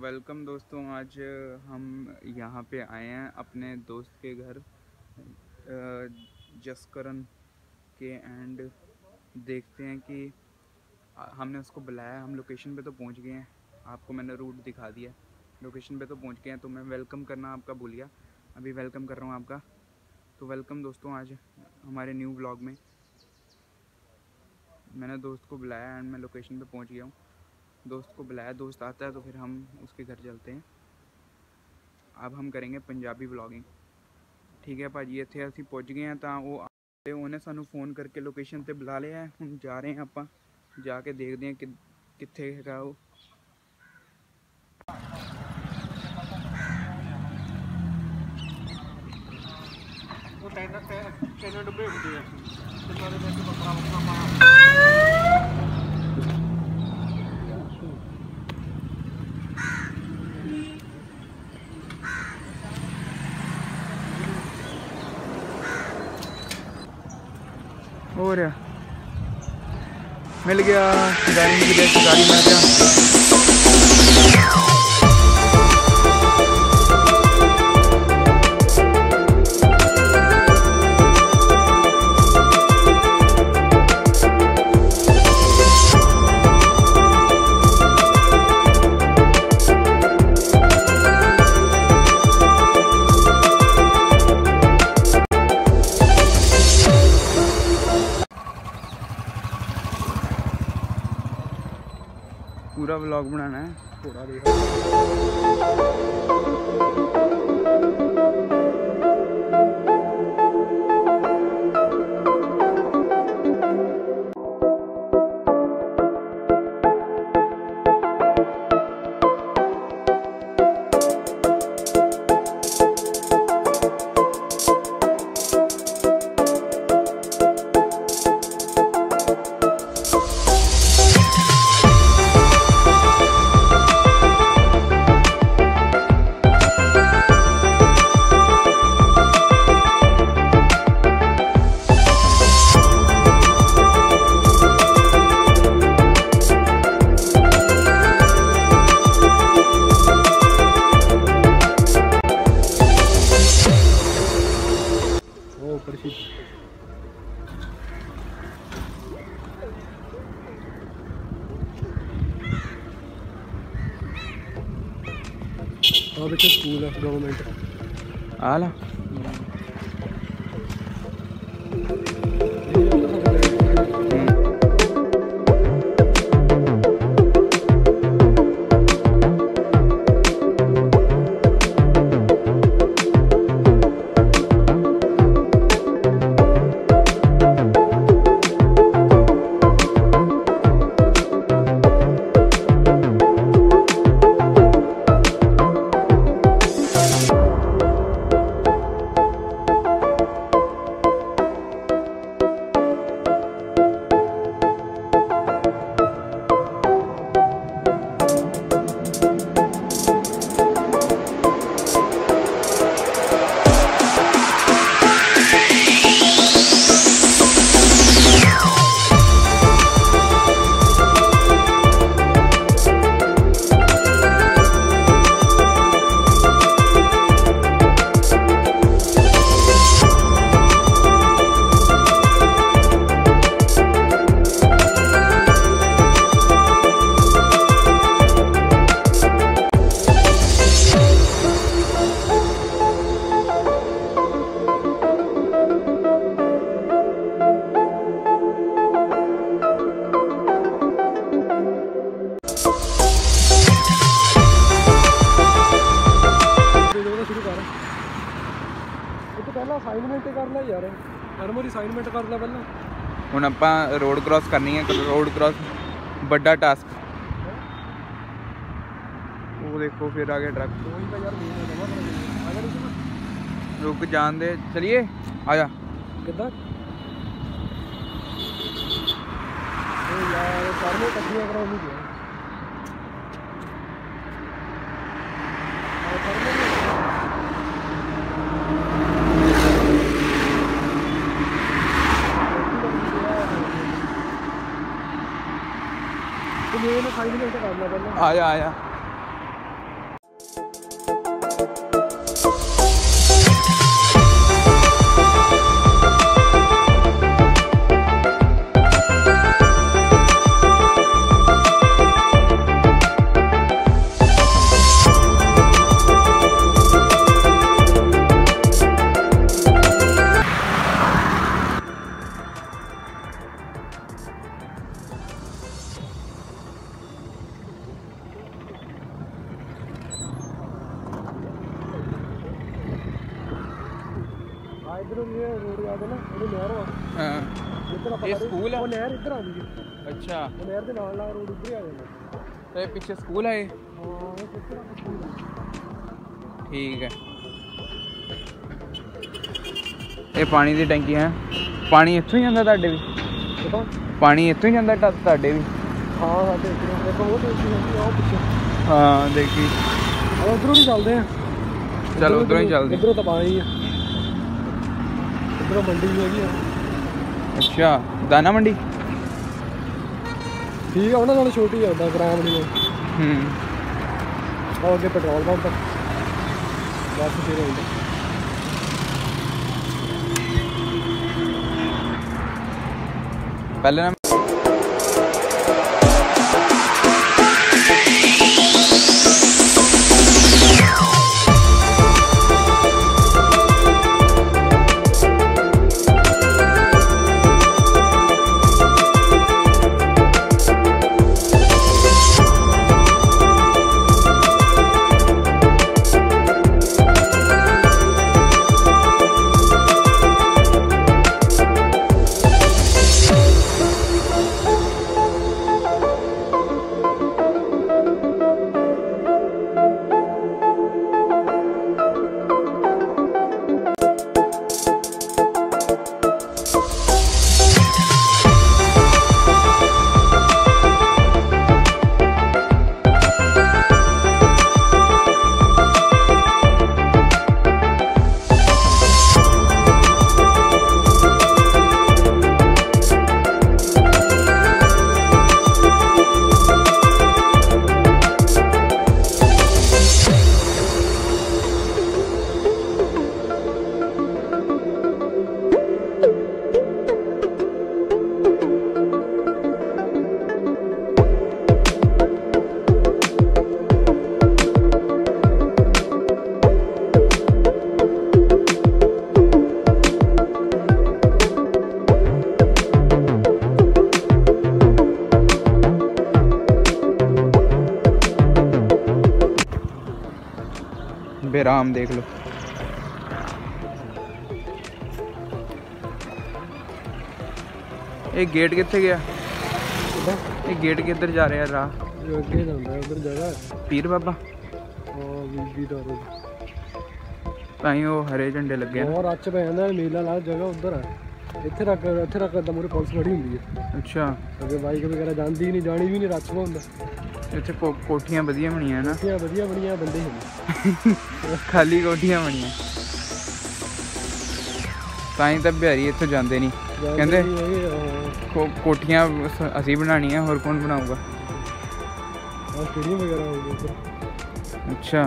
Welcome दोस्तों। आज हम यहाँ पे आए हैं अपने दोस्त के घर जसकरण के। एंड देखते हैं कि हमने उसको बुलाया। हम लोकेशन पे तो पहुँच गए हैं, आपको मैंने रूट दिखा दिया। लोकेशन पे तो पहुँच गए हैं, तो मैं वेलकम करना आपका भूल गया, अभी वेलकम कर रहा हूँ आपका। तो वेलकम दोस्तों, आज हमारे न्यू व्लॉग में मैंने दोस्त को बुलाया एंड मैं लोकेशन पे पहुँच गया हूँ। दोस्त को बुलाया, दोस्त आता है तो फिर हम उसके घर चलते हैं। अब हम करेंगे पंजाबी व्लॉगिंग, ठीक है भाजी। इतने असीं पहुँच गए हैं, तो वो उन्हें सानू फ़ोन करके लोकेशन पर बुला लिया है। हम जा रहे हैं, आप जाके देखते हैं कि कित्थे है वो। और मिल गया गाड़ी की जैसे गाड़ी मिल गया। पूरा व्लॉग बनाना है, थोड़ा देखो। स्कूल है गवर्नमेंट आला। असाइनमेंट करना यार, एनमोरी असाइनमेंट कर ला पहले। हुण आपां रोड क्रॉस करनी है, रोड क्रॉस बड़ा टास्क। वो देखो फिर आगे ट्रक। रुक जान दे, चलिए आजा। किधर यार करने कठिन करो नहीं गया। आया आया इधर ये रोड जाते ना ਉਹਦੇ ਨਹਿਰ ਆ ਹਾਂ ਇੱਧਰ ਆਪਾਂ ਇਹ ਸਕੂਲ ਆ ਉਹ ਨਹਿਰ ਇੱਧਰ ਆਉਂਦੀ ਹੈ ਅੱਛਾ ਉਹ ਨਹਿਰ ਦੇ ਨਾਲ ਨਾਲ ਰੋਡ ਉੱਧਰ ਆ ਜਾਂਦਾ ਤੇ ਪਿੱਛੇ ਸਕੂਲ ਹੈ ਇਹ? ਹਾਂ ਇਹ ਇੱਧਰ ਆਪਾਂ ਸਕੂਲ ਠੀਕ ਹੈ ਇਹ ਪਾਣੀ ਦੀ ਟੈਂਕੀ ਹੈ ਪਾਣੀ ਇੱਥੋਂ ਹੀ ਜਾਂਦਾ ਤੁਹਾਡੇ ਵੀ ਪਤਾ ਪਾਣੀ ਇੱਥੋਂ ਹੀ ਜਾਂਦਾ ਤੁਹਾਡੇ ਵੀ ਹਾਂ ਸਾਡੇ ਇੱਧਰ ਇੱਕ ਉਹ ਟੈਂਕੀ ਹੁੰਦੀ ਆ ਉਹ ਪਿੱਛੇ ਹਾਂ ਦੇਖੀ ਉਧਰੋਂ ਹੀ ਚੱਲਦੇ ਆ ਚਲੋ ਉਧਰੋਂ ਹੀ ਚੱਲਦੇ ਇੱਧਰੋਂ ਤਾਂ ਪਾਣੀ ਆ ਇੱਧਰੋਂ ਮੰਡੀ ਵੀ ਹੈਗੀ ਆ ਅੱਛਾ ਦਾਣਾ ਮੰਡੀ ਠੀਕ ਆ ਉਹਨਾਂ ਨਾਲ ਛੋਟੀ ਆ ਉੱਦਾਂ ਗ੍ਰਾਮ ਨਹੀਂ ਉਹ ਅੱਗੇ ਪੈਟਰੋਲ ਪੰਪ ਬਸ ਫਿਰ ਹੁੰਦਾ ਪਹਿਲੇ ਨਾ बेराम देख लो ये गेट कितने गया ये गेट किधर जा रहा है राह ਅੱਗੇ ਜਾਂਦਾ ਉਧਰ ਜਗ੍ਹਾ पीर बाबा ਹਾਂ ਬੀਬੀ ਦਾ ਰੋਡ ताई वो हरे झंडे लगे हैं ਬਹੁਤ ਰੱਚ ਪੈ ਜਾਂਦਾ ਮੇਲਾ ਲਾ ਜਗ੍ਹਾ ਉਧਰ ਆ ਇੱਥੇ ਰੱਖ ਦਾ ਮੂਰੇ ਪੁਲਿਸ ਖੜੀ ਹੁੰਦੀ ਹੈ अच्छा ਅੱਗੇ ਬਾਈਕ ਵਗੈਰਾ ਜਾਂਦੀ ਨਹੀਂ ਜਾਣੀ ਵੀ ਨਹੀਂ ਰੱਛ ਹੁੰਦਾ इतने कोठियां वधिया बनिया ना ਇੱਥੇ ਵਧੀਆ ਬਣੀਆਂ ਬੰਦੇ ਹੁੰਦੇ खाली कोठियां बनिया ताई तो बिहारी इतों जाते नहीं कहते कोठियां असी बनानियां होर कौन बनाऊगा स्टेडियम वगैरह हो गए अच्छा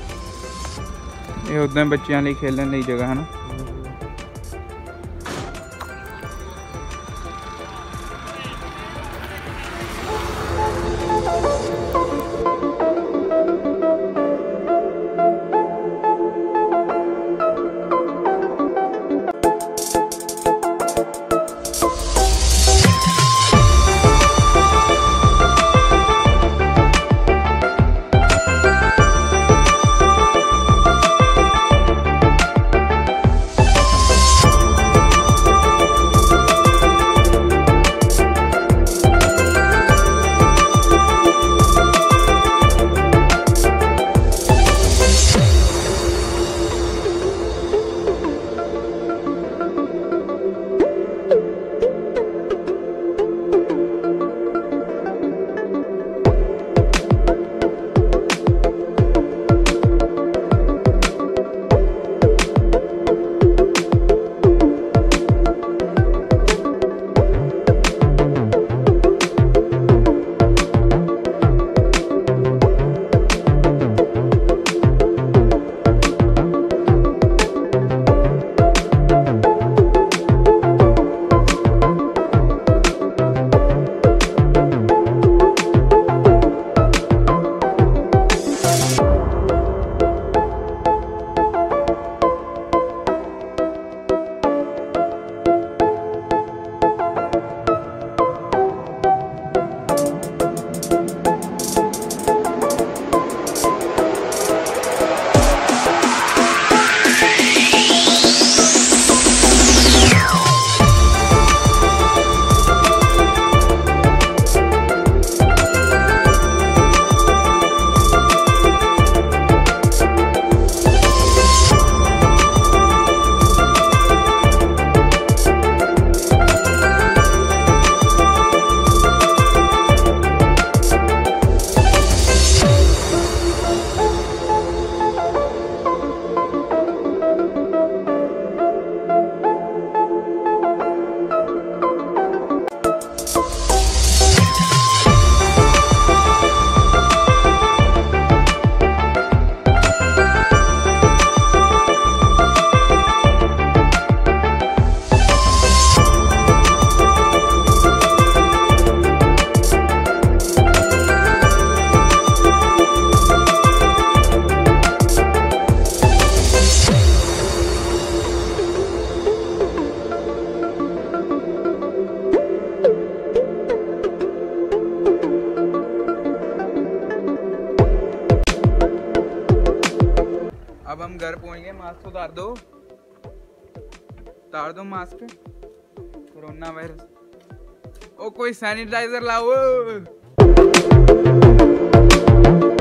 ये उदा बच्चों लिए खेलने की जगह है ना पहुंच गए। मास्क उतार दो, उतार दो मास्क। Corona virus. ओ कोई सैनिटाइजर लाओ।